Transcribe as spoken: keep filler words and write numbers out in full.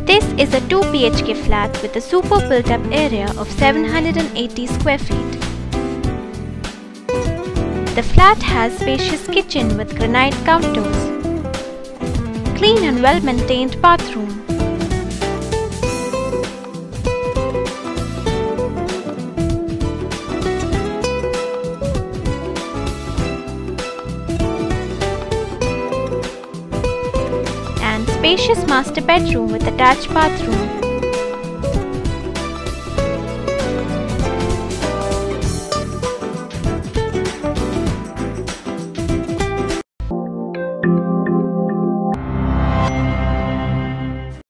This is a two B H K flat with a super built-up area of seven hundred eighty square feet. The flat has spacious kitchen with granite counters, clean and well-maintained bathroom, and spacious master bedroom with attached bathroom.